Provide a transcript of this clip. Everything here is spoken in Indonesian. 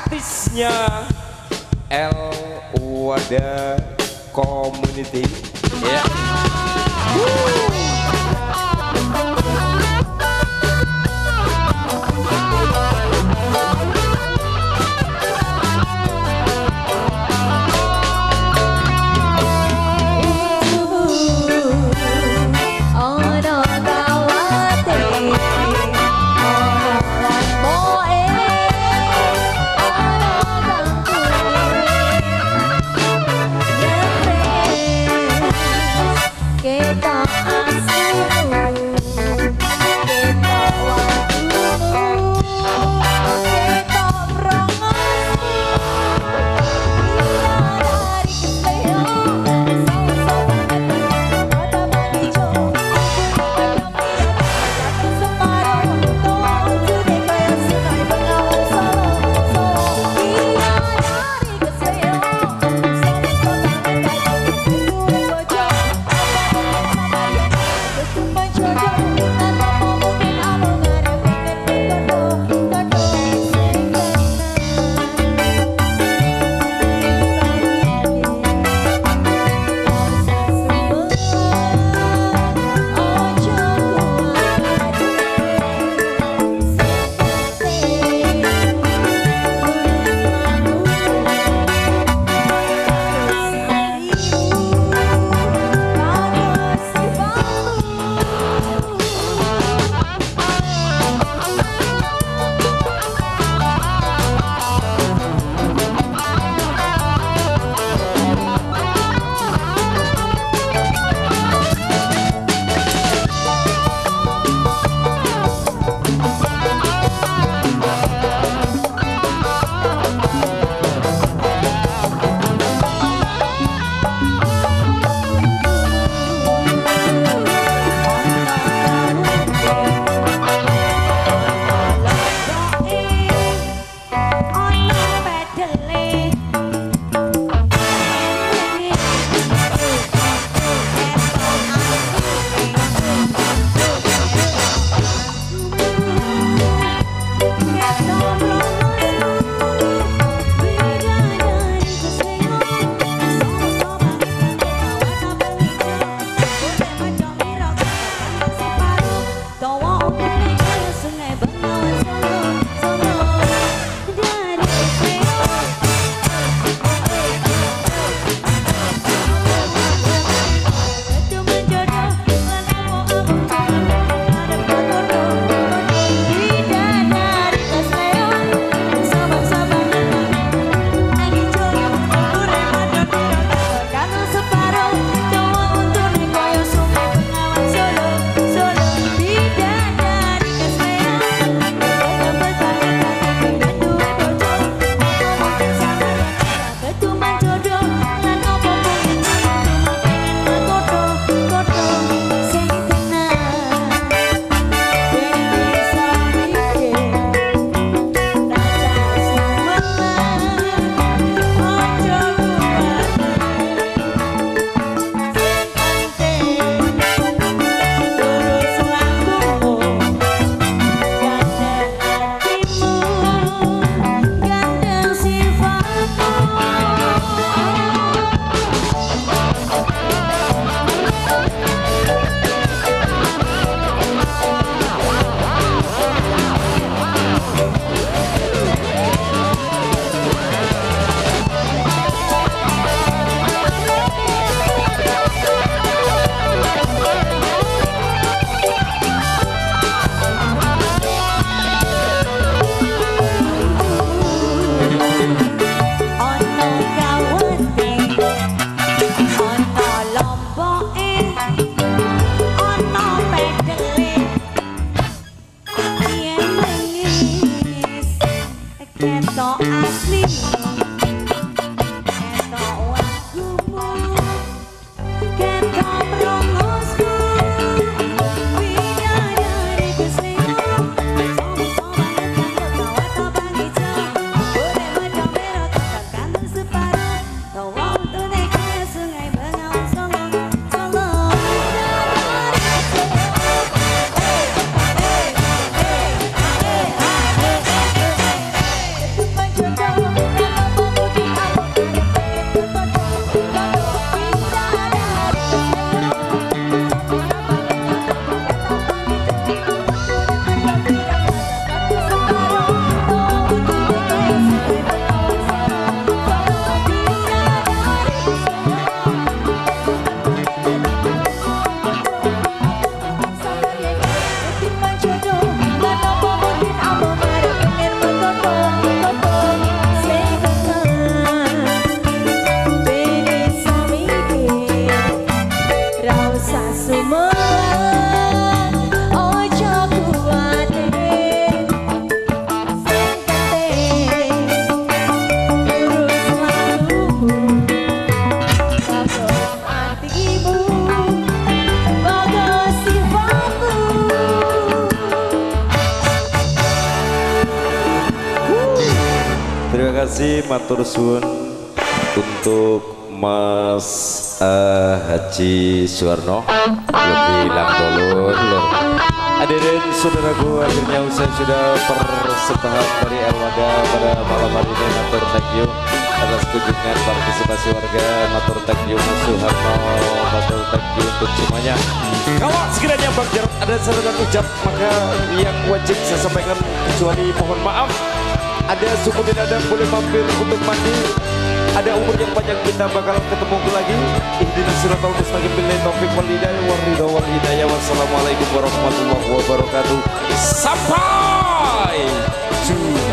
artisnya El Wada Community ya. Terima kasih matur suwun untuk Mas Haji Suwarno lebih bilang dulur. Hadirin saudaraku, akhirnya usai sudah persembahan dari Elwada pada malam hari ini. Matur thank you atas kunjungan partisipasi warga. Matur thank you Mas Suharno, matur thank you untuk semuanya. Kalau sekiranya Bang Jarod ada saran ucap, maka yang wajib saya sampaikan kecuali mohon maaf. Ada suku tidak boleh mampir untuk mandi. Ada umur yang panjang, kita bakal ketemu lagi. Ihdinas siratal mustaqim, billahi taufiq wal hidayah wal ridha wal hidayah. Wassalamualaikum warahmatullahi wabarakatuh. Sampai jumpa.